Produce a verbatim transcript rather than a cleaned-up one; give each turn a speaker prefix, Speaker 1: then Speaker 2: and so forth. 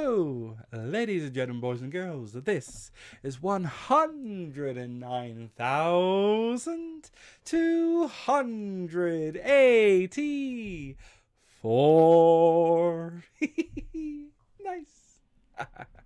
Speaker 1: So, ladies and gentlemen, boys and girls, this is one hundred nine thousand two hundred eighty-four. Nice.